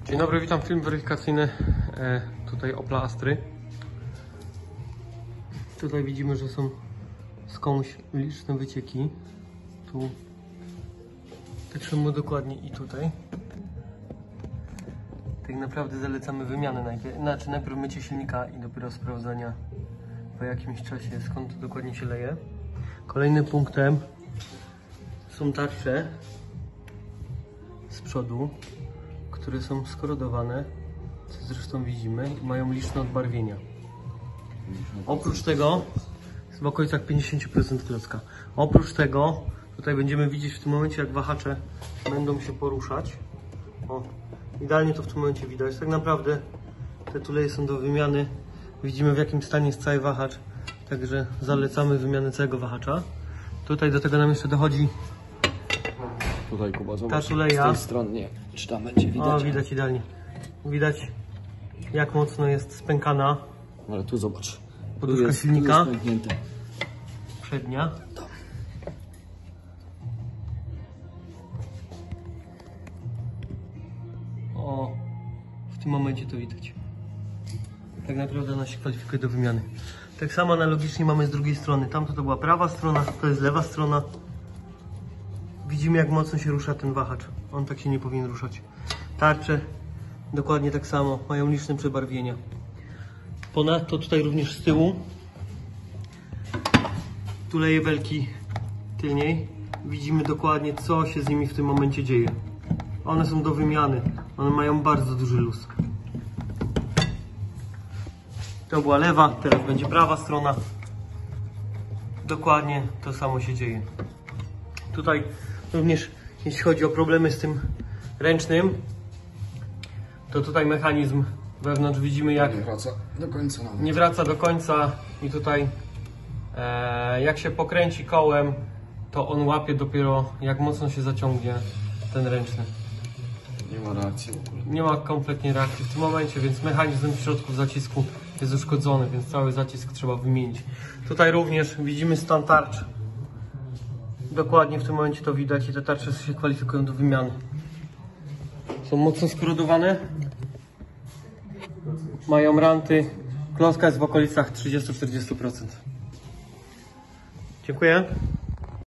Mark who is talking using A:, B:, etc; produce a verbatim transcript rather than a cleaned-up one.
A: Dzień dobry, witam, film weryfikacyjny e, tutaj Opla Astry. Tutaj widzimy, że są skądś liczne wycieki. Tu patrzymy dokładnie i tutaj. Tak naprawdę zalecamy wymianę najpierw, znaczy najpierw mycie silnika i dopiero sprawdzania po jakimś czasie, skąd to dokładnie się leje. Kolejnym punktem są tarcze z przodu, które są skorodowane, co zresztą widzimy, i mają liczne odbarwienia. Oprócz tego jest w okolicach pięćdziesiąt procent klocka. Oprócz tego tutaj będziemy widzieć w tym momencie, jak wahacze będą się poruszać. O, idealnie to w tym momencie widać. Tak naprawdę te tuleje są do wymiany. Widzimy, w jakim stanie jest cały wahacz, także zalecamy wymianę całego wahacza. Tutaj do tego nam jeszcze dochodzi
B: tutaj, Kuba, zobacz,
A: ta tuleja.
B: z tej strony, nie, czy tam będzie widać?
A: O, widać idealnie. Widać, jak mocno jest spękana.
B: Ale tu zobacz.
A: Poduszka
B: tu jest,
A: silnika.
B: Tu jest pęknięte.
A: Przednia. O, w tym momencie to widać. Tak naprawdę ona się kwalifikuje do wymiany. Tak samo analogicznie mamy z drugiej strony. Tamto to była prawa strona, to jest lewa strona. Widzimy, jak mocno się rusza ten wahacz. On tak się nie powinien ruszać. Tarcze dokładnie tak samo, mają liczne przebarwienia. Ponadto tutaj również z tyłu tuleje belki tylniej. Widzimy dokładnie, co się z nimi w tym momencie dzieje. One są do wymiany. One mają bardzo duży luz. To była lewa, teraz będzie prawa strona. Dokładnie to samo się dzieje. Tutaj również, jeśli chodzi o problemy z tym ręcznym, to tutaj mechanizm wewnątrz widzimy, jak
B: Nie wraca do końca nawet.
A: nie wraca do końca i tutaj e, jak się pokręci kołem, to on łapie dopiero, jak mocno się zaciągnie ten ręczny.
B: Nie ma reakcji w ogóle.
A: Nie ma kompletnie reakcji w tym momencie, więc mechanizm w środku zacisku jest uszkodzony, więc cały zacisk trzeba wymienić. Tutaj również widzimy stan tarcz. Dokładnie w tym momencie to widać i te tarcze się kwalifikują do wymiany. Są mocno skorodowane. Mają ranty. Klocka jest w okolicach trzydzieści do czterdziestu procent. Dziękuję.